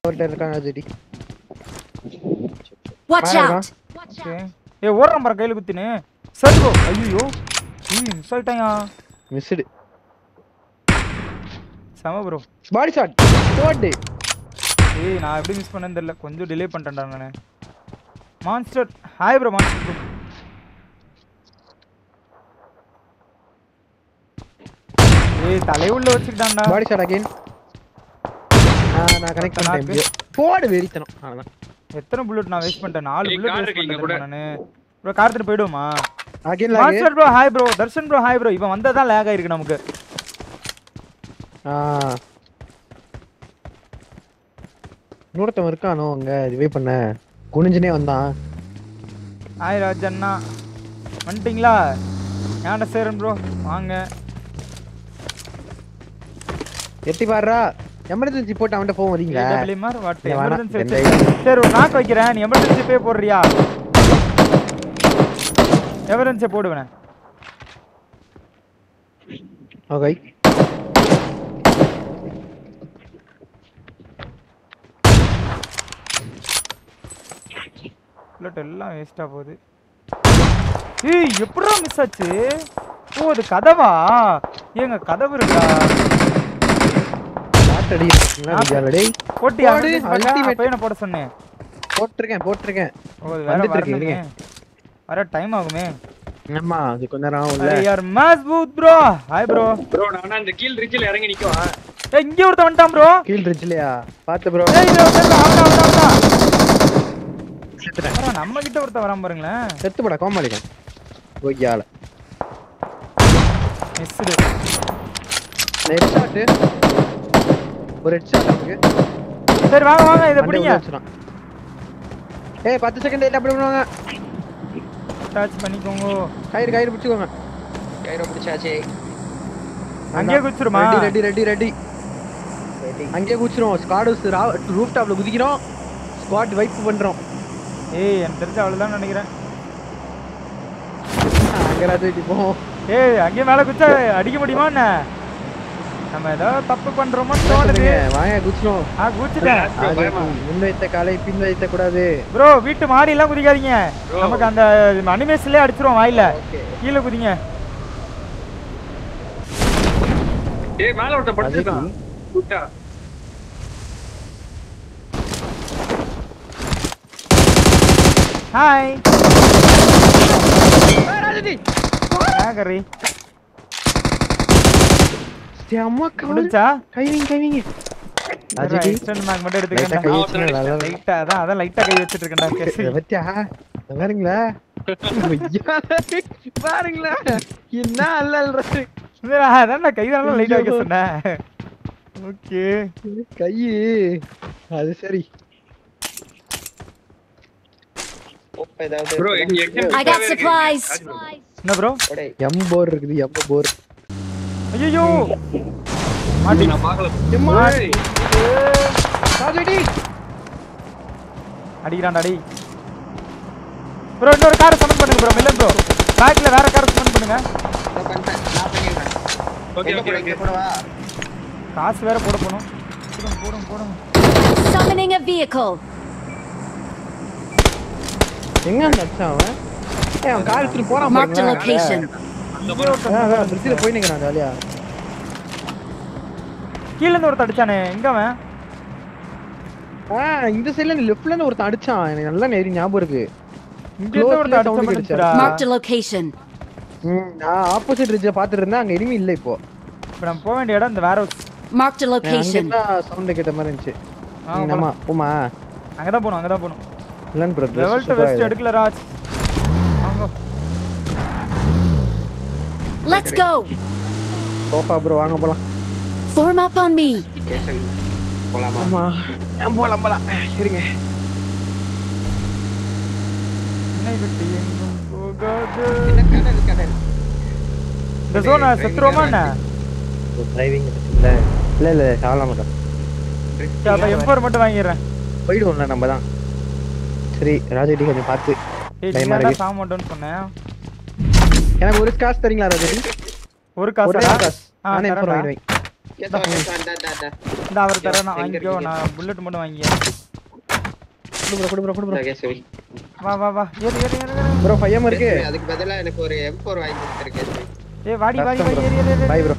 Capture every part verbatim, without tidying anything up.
ஒருத்தர் இருக்காங்க JD. Watch out. Okay. ஏய் ஓடுறேன் பாரு கையில குத்தினே. சரி ப்ரோ. ஐயோ. ம் மிஸ் ஆயிட்டாயா. மிஸ்டு. சம ப்ரோ. Body shot. ஸ்குவாட். ஏய் நான் எப்படி மிஸ் பண்ணேன்னு தெரியல. கொஞ்சம் டிலே பண்ணிட்டேன்டா நானு. Monster. Hi bro monster bro. ஏய் தலை உள்ள வச்சிட்டான்டா. பாடி ஷாட் அகைன். ஆ நான் கனெக்ட் பண்ணிட்டேன். போடு வெறித்தனம். அவ்வளவுதான். எத்தனை புல்லட் நான் வேஸ்ட் பண்ணிட்டேன்? நாலு புல்லட் வேஸ்ட் பண்ணிட்டேன் நானு. ப்ரோ கார் எடுத்து போய்டுமா? Again lock. Master bro hi bro. Darshan bro hi bro. இப்போ வந்தா தான் லாக் ஆயிருக்கு நமக்கு. ஆ நூறத்தம் இருக்கானோ அங்க ரிவே பண்ண. குனிஞ்சனே வந்தான். ஹாய் ராஜண்ணா. வந்துட்டீங்களா? ஏன்டா சேரன் ப்ரோ வாங்க. எட்டி பாருடா. எமர்ஜென்சி போட்டு அவன்கிட்ட போக வரீங்களா? டபிள்யூ மார் வாட் எமர்ஜென்சி சரி ஒரு நாக் வைக்கிறேன். நீ எமர்ஜென்சி பே போடுறியா? எமர்ஜென்சி போடுவேனே. ஓகே. புல்லட் எல்லாம் வேஸ்டா போகுது. ஏய் எப்படிடா மிஸ் ஆச்சு? ஓ அது கதவா? ஏங்க கதவு இருக்கா? அடி நான் டேய் போட்டியா? அல்டிமேட் பையனை போட சொன்னேன். போட்டுருக்கேன் போட்டுருக்கேன். ஓ வேற வரணுமே. வர டைம் ஆகுமே. ஆமா அது கொஞ்ச நேரம் ஆகும்ல. யார் மஸ்பூத் ப்ரோ. Hi bro. ப்ரோ நான் அந்த கீழ் ரிட்ஜ்ல இறங்கி நிக்கவா? ஏய் இங்க ஒருத்த வந்துட்டான் ப்ரோ. கீழ் ரிட்ஜ்லயா? பாத்து ப்ரோ. ஏய் ப்ரோ அவனா அவனா. செத்துடா. நம்ம கிட்ட ஒருத்த வராம பாருங்களே. செத்து போடா கோமாளிகன். கோய்யால. மிஸ்டு. Head shot. ஒரு ஹெட் ஷாட் இருக்கு. சரி வாங்க வாங்க இத பிடிங்க. ஏய் பத்து செகண்ட் லேட்டா பண்ணுவாங்க. டச் பண்ணிக்கோங்க. கயிறு கயிறு பிடிச்சுக்கோங்க. கயிறு பிடிச்சாச்சு. அங்கே குச்சிருமா? Ready ready ready ready. அங்கே குச்சிரோம். ஸ்குவாட்ஸ் ரூஃப் டாப்ல குதிக்கிறோம். ஸ்குவாட் வைப் பண்றோம். ஏய் எனக்கு தெரிஞ்ச அவ்வளவுதான் நினைக்கிறேன். அங்க ராஜேடி போ. ஏய் அங்கே மேல குச்சா அடிக்க முடியுமா என்ன? நம்ம ஏதோ தப்பு பண்றோமோ தோணுது. வாங்க குச்சிரோம். ஆ குச்சிட்டேன். முன் வைத்த காலை பின் வைத்த கூடாது. ப்ரோ வீட்டு மாடி எல்லாம் குதிக்காதீங்க. நமக்கு அந்த அனிமேஷன்லயே அடிச்சிரோம் வாயில. கீழ குதிங்க. ஏய் மேல ஒருத்த படுத்துட்டான். குட்டா. ஹாய். ஏய் ராஜேடி. ஆகரி. அம்மா கவுண்டா கைவிங்க கைவிங்க. ராஜேடி ஸ்டன் மேக் மட்டும் எடுத்துக்கங்க. லைட்டா அதான் அதான் லைட்டா கை வச்சிட்டு இருக்கேன்டா கேஸ். வெத்தியா பாருங்களா. பாருங்களா என்ன அல்லல்றது. இதா அதான் கை தான் லைட்டா வைக்க சொன்னேன். ஓகே கை அது சரி. Bro I got supplies. என்ன ப்ரோ? எம் போர் இருக்குது எம் போர். ஐயோ மாட்டி நான் பார்க்கல. மாட்டி ராஜேடி அடிக்குறான்டா டேய். ப்ரோ இன்னொரு கார் சமன் பண்ணுங்க ப்ரோ. மில்லன் ப்ரோ பேக்ல வேற கார் சமன் பண்ணுங்க. நான் பண்ணிட்டேன். நான் பண்ணிட்டேன். ஓகே ஓகே ஓகே போடவா? காசு வேற போட போணும். போடுங்க போடுங்க போடுங்க. Summoning a vehicle. எங்க அந்த அச்சாவன்? ஏய் அவன் கார் எடுத்து போறான். Marked a location. பிரிட்ஜ்ல போய் நிக்கறான் ஜாலியா. கீழ இருந்து ஒருத்த அடிச்சானே எங்க அவன்? ஆ இந்த சைடுல இருந்து லெஃப்ட்ல இருந்து ஒருத்த அடிச்சான். எனக்கு நல்லா நேரி ஞாபகம் இருக்கு. இங்க இருந்து ஒருத்த அடிச்சான்டா. Marked a location. ம் நான் ஆப்போசிட் ரிட்ஜ்ல பாத்துட்டு இருந்தேன். அங்க எனிமி இல்ல இப்போ. இப்போ நம்ம போக வேண்டிய இடம் இந்த warehouse. Marked a location. அங்க சவுண்ட் கேட்ட மாதிரி இருந்துச்சு. ஆமா போமா. அங்க தான் போணும் அங்க தான் போணும். இல்லன் ப்ரோ லெவல் டு வெஸ்ட் எடுக்கல ராஜ். வாங்க. Let's go. சோஃபா ப்ரோ வாங்க போலாம். Form up on me. போலாமா? ஆமா. நான் போலாம் போலாம். இருங்க. என்னை விட்டு எங்கும் போகாது. என்ன கடல் கடல். இந்த ஜோன் செத்துறோமா என்ன? டிரைவிங் இல்ல இல்ல இல்ல சாவலாம் மாட்டோம். அப்ப எம் ஃபோர் மட்டும் வாங்கிடுறேன். போய்டுவோம்ல நம்ம தான். சரி ராஜேடி கொஞ்சம் பார்த்து. ஏய் நீ தான் சாவ மாட்டேன்னு சொன்னேன். எனக்கு ஒரு காசு தரீங்களா ராஜேடி? ஒரு காசா? ஆ நான் வாங்கிடுவேன். கேட்டா கேட்டா இந்த அவர் தர நான் வாங்கிக்கோ நான் புல்லட் மட்டும் வாங்கிக்க குடு ப்ரோ குடு ப்ரோ குடு ப்ரோ கேசவி வா வா வா ஏறு ஏறு ஏறு ப்ரோ ஃபைவ் எம் இருக்கு அதுக்கு பதிலா எனக்கு ஒரு எம் ஃபோர் வாங்கி கொடுத்துரு கேசவி ஏய் வாடி வாடி வாடி ஏறு ஏறு ஏறு பை ப்ரோ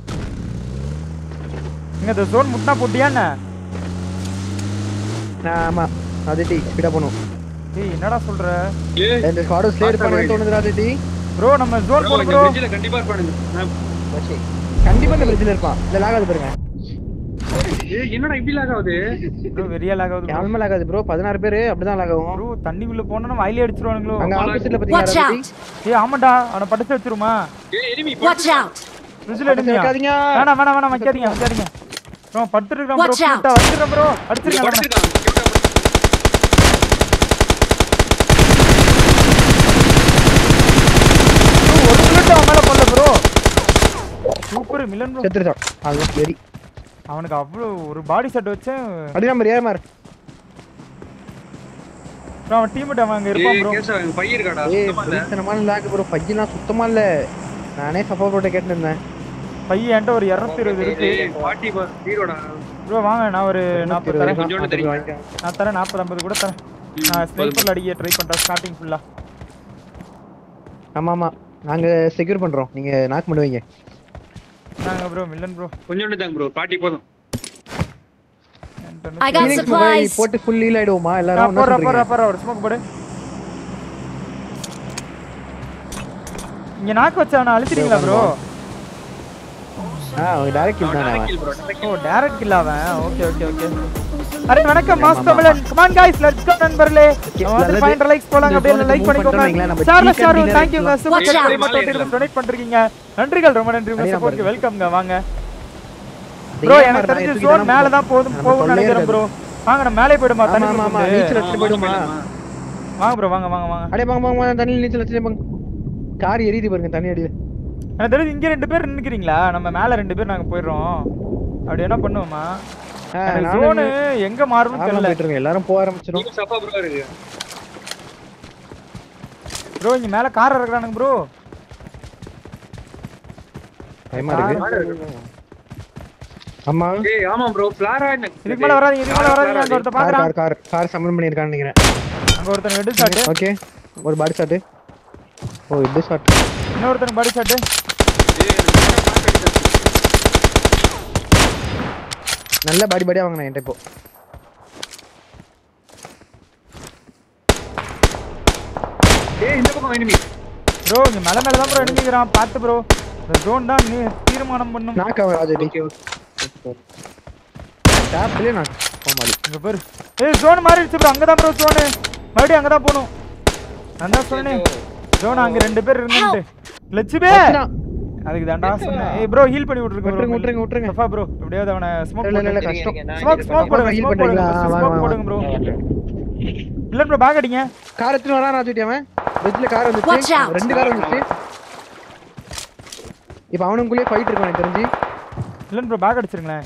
இங்க இந்த ஜோன் முட்டா போட்டியா என்ன ஆமா அது டி ஸ்பீடா போணும் ஏய் என்னடா சொல்ற இந்த ஸ்குவாட் ஸ்லேட் பண்ணவே தோணுதுடா டி ப்ரோ நம்ம ஜோன் போறோம் ப்ரோ பிரிட்ஜ்ல கண்டிப்பா இருப்பானுங்க ஓகே கண்டிப்பா இந்த பிரிட்ஜ்ல இருப்பான் இல்ல லாக் ஆகுது பாருங்க ஏய் என்னடா இப்படி லாக் ஆகுது ப்ரோ வெரியா லாக் ஆகுது யாருமே லாக் ஆகுது ப்ரோ பதினாறு பேர் அப்படிதான் லாக் ஆகும் ப்ரோ தண்ணிக்குள்ள போனா வயலே அடிச்சிருவானுங்களோ அங்க ஆப்போசிட்ல Watch பாத்தீங்களா out! ஏய் ஆமாடா அவன படிச்சு வச்சிருமா ஏய் எனிமி Watch out! ஃப்ரிட்ஜ்ல எடுங்க வைக்காதீங்க. வேணாம் வேணாம் வேணாம் வைக்காதீங்க வைக்காதீங்க ப்ரோ படுத்து இருக்கோம் ப்ரோ Watch out. கிட்ட வச்சிரேன் ப்ரோ அடிச்சிருங்க அவன. படுத்துட்டான் bro, ஒரு புல்லட் அவன் மேல போடல ப்ரோ சூப்பர் மிலன் ப்ரோ செத்துட்டான் அது வெரி அவனுக்கு அவ்வளவு ஒரு பாடி செட் வச்சேன் அடி நம்பர் ஏற மார் bro, அவன் டீம்மேட் அவன் அங்க இருப்பான் ஏய் ப்ரோ கேசா என் பைய இருக்காடா ஏய் சுத்தமா இல்ல புரித்தனமான லாக் ப்ரோ பையெல்லாம் சுத்தமா இல்ல நானே சப்போர்ட் போட்டு கேட்டு இருந்தேன் பையன் என்கிட்ட ஒரு இருநூத்தி இருபது இருக்கு ஏய் பாட்டி பா ஹீரோடா ப்ரோ வாங்க நான் ஒரு நாற்பது தரேன் கொஞ்சோண்டு தெரியும். நான் தரேன் நாற்பது ஐம்பது கூட தரேன் நான் ஸ்னைப்பர்ல அடிக்க ட்ரை பண்றேன் ஸ்டார்டிங் ஃபுல்லா ஆமா ஆமா நாங்க செக்யூர் பண்றோம் நீங்க நாக் பண்ணுவீங்க நாங்க ப்ரோ மில்லன் ப்ரோ கொஞ்சோண்டு தாங்க ப்ரோ பாட்டி போதும் I got Phoenix mobile supplies. போட்டு ஃபுல் ஹீல் ஆயிடுவோமா எல்லாரும் என்ன போற போற சொல்றீங்க போற ஒரு ஸ்மோக் போடு இங்க நாக்கு வச்சா நான் அழுத்திட்டீங்களா ப்ரோ ஆ டைரக்ட் கில் தானே அவன் கில் ப்ரோ டக்கு ஓ டைரக்ட் கில் அவன் ஓகே ஓகே ஓகே அரே வணக்கம் மாஸ் தமிழன் come on guys let's go நண்பர்களே வந்து ஃபைவ் லைக்ஸ் போலாம் அப்படியே லைக் பண்ணிக்கோங்க Charles sir thank you guys Watch out. Donate பண்றீங்க நன்றிகள் ரொம்ப நன்றி உங்க சப்போர்ட்க்கு வெல்கம்ங்க வாங்க ப்ரோ எனக்கு தெரிஞ்ச ஜோன் மேல தான் போதும் போகும் நினைக்கிறேன் ப்ரோ வாங்க நம்ம மேலே போய்டுமா ஆமா தண்ணி ஆமா ஆமா நீச்சல் அடிச்சு போய்டுமா வாங்க ப்ரோ வாங்க வாங்க வாங்க அடே வாங்க வாங்க தண்ணி நீச்சல் அடிச்சு போங்க கார் எரியுது பாருங்க தண்ணி அடி எனக்கு தெரிஞ்சு இங்க ரெண்டு பேர் நிக்கிறீங்களா நம்ம மேல ரெண்டு பேர் நாங்க போயிடுறோம் அப்படி என்ன பண்ணுவோமா ஜோன் எங்க மாறும்னு தெரியல போயிட்டு இருங்க எல்லாரும் போக ஆரம்பிச்சிரும் நீங்க சப்பா ப்ரோ இருக்கு ப்ரோ இங்க மேல கார் இறக்குறானுங்க ப்ரோ பயமா இருக்கு ஆமா ஏய் ஆமா ப்ரோ ஃபிளாரா என்ன இதுக்கு மேல வராதீங்க இதுக்கு மேல வராதீங்க அங்க ஒருத்த கார் பாக்குறான் கார் கார் கார் சம்மன் பண்ணிருக்கான்னு நினைக்கிறேன் அங்க ஒருத்தன் ஹெட் ஷாட் ஓகே ஒரு பாடி ஷாட் ஓ ஹெட் ஷாட் இன்னொருத்தன் பாடி ஷாட் நல்ல பாடி பாடியா வாங்குனேன் என்கிட்ட இப்போ ஏய் இந்த பக்கம் எனிமி ப்ரோ இங்க மேல மேல தான் ப்ரோ அடிக்குறான் பாத்து ப்ரோ இந்த ஜோன் தான் நீ தீர்மானம் பண்ணும் நாக் ஆவ அது ஓகே டாப்ல நாக் போமாலி இங்க பாரு ஏய் ஜோன் மாறிடுச்சு ப்ரோ அங்க தான் ப்ரோ ஜோன் மறுபடியும் அங்க தான் போணும் நான் தான் சொன்னேன் ஜோன் அங்க ரெண்டு பேர் இருந்துட்டு லட்சுமே அதுக்கு தான்டா சொன்னேன் ஏய் ப்ரோ ஹீல் பண்ணி விட்டுருங்க விட்டுருங்க விட்டுருங்க விட்டுருங்க சஃபா ப்ரோ எப்படியாவது அவனை ஸ்மோக் இல்ல இல்ல இல்ல போடுங்க கஷ்டம் ஸ்மோக் ஸ்மோக் போடுங்க heal ஸ்மோக் போடுங்க பண்றீங்களா? வாங்க, ஸ்மோக் வாங்க, போடுங்க ப்ரோ இல்ல ப்ரோ பேக் அடிங்க கார் எடுத்து வரா நான் சுட்டியாம வெஜ்ல கார் Watch வந்துச்சு out. ரெண்டு கார் வந்துச்சு இப்போ அவனுக்குள்ளே ஃபைட் இருக்கு எனக்கு தெரிஞ்சு இல்ல ப்ரோ பேக் அடிச்சிருங்களேன்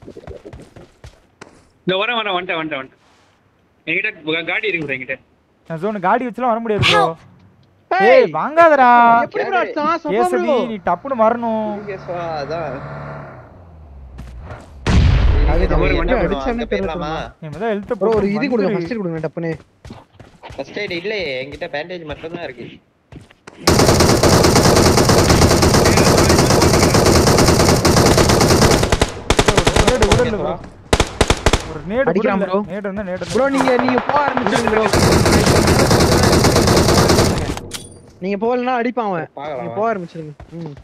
இந்த வர வர வந்துட்ட வந்துட்ட வந்துட்ட என்கிட்ட காடி இருக்கு bro என்கிட்ட நான் ஜோன் காடி வச்சுலாம் வர முடியாது ப்ரோ ஏய் வாங்காதடா எப்படி ப்ரோ அடிச்சான் சப்பா கேசவி ப்ரோ நீ டப்புன்னு வரணும் கேசவா அதான் அது நம்ம நம்ம என்ன அடிச்சானே பண்ணுவோம் தெரியல போயிடலாமா நீ முதல்ல ஹெல்த் ப்ரோ ஒரு இது கொடுங்க ஃபர்ஸ்ட் கொடுங்க டப்புனே ஃபர்ஸ்ட் எய்ட் இல்லையே என்கிட்ட பேண்டேஜ் மட்டும் தான் இருக்கு நேடு உடல்ல ப்ரோ ஒரு நேடு அடிக்கலாம் உடல்ல bro. நேடு இருந்தா நேடு ப்ரோ நீங்க நீங்க போக ஆரம்பிச்சிருங்க ப்ரோ நீங்க போகலனா அடிப்பான் அவன் பார்க்கலாம். நீங்க போக ஆரம்பிச்சிருங்க ம்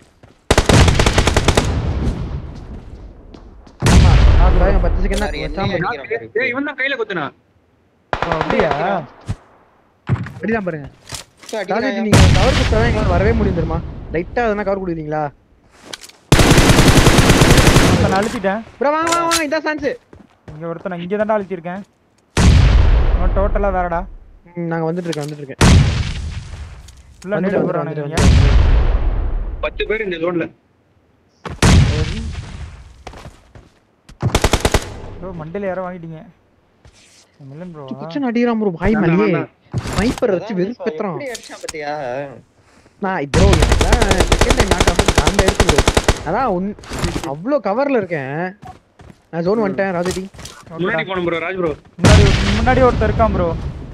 ஆமா நான் பாருங்க பத்து செகண்ட் சரி, வச்சாம என்ன அடி- அடிக்கிறான் ஏய் இவன் தான் கையில குத்துனா ஓ, அப்படியா அடிதான் பாருங்க சோ, டார்கெட் அடிக்கிறான். நீங்க கவர் கொடுத்தா எங்களால வரவே முடியும் தெரியுமா லைட்டா எதனா கவர் கொடுக்குறீங்களா நான் அழுத்திட்டேன் ப்ரோ வாங்க வாங்க வாங்க இதான் சான்ஸ் இங்க ஒருத்தன் நான் இங்க தான்டா அழுத்திருக்கேன் அவன் டோட்டலா வேறடா நாங்க வந்துட்டு இருக்கேன் வந்துட்டு இருக்கேன் ஃபுல்லா வந்துட்டு நேடு வந்துட்டு போறானுங்க வந்துட்டு பத்து பேர் இந்த ஜோன்ல ப்ரோ மண்டையில யாரோ வாங்கிட்டீங்க மில்லன் ப்ரோ குச்சன் அடிறான் ப்ரோ பாய் மேலே ஸ்னைப்பர் வச்சு வெறுப்பேத்துறான் எப்படி அடிச்சான் பாத்தியா நான் bro second time knock off அந்த எடுத்து ப்ரோ அதான் உன் அவ்வளோ கவர்ல இருக்கேன் நான் ஜோன் வந்துட்டேன் ராஜடி. முன்னாடி போணும் ப்ரோ ராஜ் ப்ரோ. முன்னாடி முன்னாடி ஒருத்தர் இருக்கான் ப்ரோ.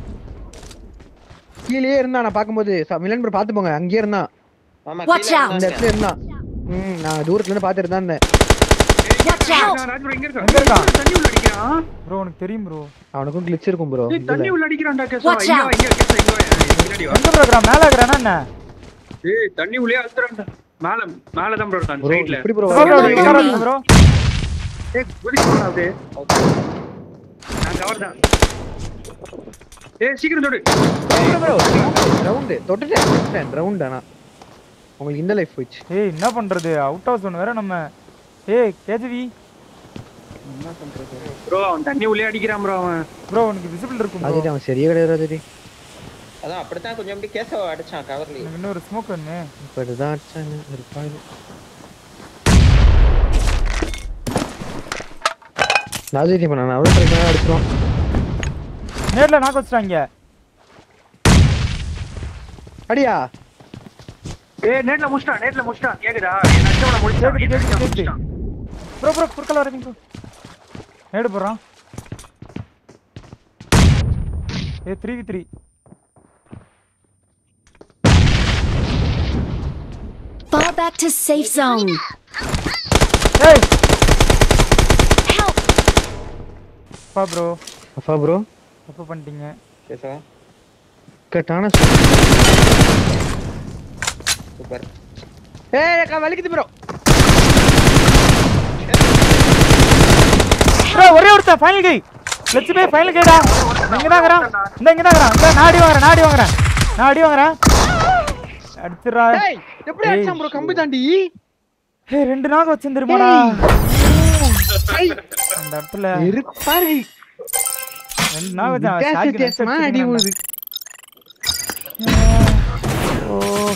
கீழே இருந்தா நான் பாக்கும்போது மிலன் ப்ரோ பாத்து போங்க. அங்கேயே இருந்தான். ஆமா Watch கீழ out. இந்த இடத்துல இருந்தான். ம் நான் தூரத்துல இருந்து பாத்துட்டு தான் இருந்தேன். Watch out. ராஜ் ப்ரோ எங்க எங்க இருக்கான்? இருக்கான்? தண்ணி உள்ள அடிக்கிறான். ப்ரோ உனக்கு தெரியும் ப்ரோ. அவனுக்கும் கிளிச் இருக்கும் ப்ரோ. ஏய் தண்ணி உள்ள அடிக்கிறான்டா கேசா. Watch இங்க out. வா, இங்க கேசா இங்க வா. முன்னாடி வா. எங்க ப்ரோ இருக்கறான்? மேல இருக்கறானா என்ன? ஏய் தண்ணி உள்ளே அழுத்துறான்டா. மேல மேல தான் ப்ரோ இருக்கான் ப்ரோ சைடுல. இப்படி ப்ரோ. ப்ரோ ப்ரோ உட்காருங்க ப்ரோ. ஏய் குதிச்சு போடா அப்படியே. நான் கவர் தான். ஏய் சீக்கிரம் தொடு. Bro round தொட்டுட்டேன். ரவுண்ட் ஆனா உங்களுக்கு இந்த லைஃப் போயிச்சு. ஏய் என்ன பண்றது? அவுட் ஆஃப் ஜோன் வேற நம்ம. ஏய் கேஜிவி என்ன பண்றது? ப்ரோ அவன் தண்ணி உள்ளே அடிக்கிறான் ப்ரோ அவன். ப்ரோ உனக்கு விசிபிள் இருக்கும் ப்ரோ. ராஜடி அவன் சரியே கிடையாது ராஜடி. அதான் அப்படிதான் கொஞ்சம் அப்படி கேசவ அடிச்சான் கவர்லயே. எனக்கு இன்னொரு ஸ்மோக் வேணுமே. இப்ப இதுதான் அடிச்சாங்க இருப்பாங்க. ராஜடி பண்ண நான் அவ்வளவு ட்ரை பண்ணா அடிச்சிரோம். நேர்ல நாக்க வச்சிட்டாங்க. அடியா. ஏய் நேட்ல முடிச்சான் நேட்ல முடிச்சான் கேக்குதா? என் அச்சவன முடிச்சான். கேக்குது, கேக்குது, கேக்குது. முடிச்சான். ப்ரோ ப்ரோ குறுக்கல வரீங்க ப்ரோ. நேடு போறான். A three V three. Fall back to safe zone. ஏய் Help. பா ப்ரோ. அப்பா ப்ரோ தப்பு பண்ணிட்டீங்க. கேசவ கட்டான சூப்பர். ஏய் கா வலிக்குது ப்ரோ. ப்ரோ ஒரே ஒருத்த ஃபைனல் கை. லெட்ஸ் பே ஃபைனல் கைடா. எங்க தான் இருக்கறான்? இந்த இங்க தான் இருக்கறான். இந்த நாடி வாங்குறேன் நாடி வாங்குறேன். நாடி வாங்குறேன். அடிச்சுடா. ஏய் எப்படி அடிச்சான் ப்ரோ கம்பி தாண்டி? ஏய் ரெண்டு நாக வச்சிருந்தேருமாடா. ஏய் அந்த இடத்துல இருப்பாரு. ரெண்டு நாக வச்சான். வித்தியாச ஷாட்கன் வித்தியாசமா அடி விழுது. ஓ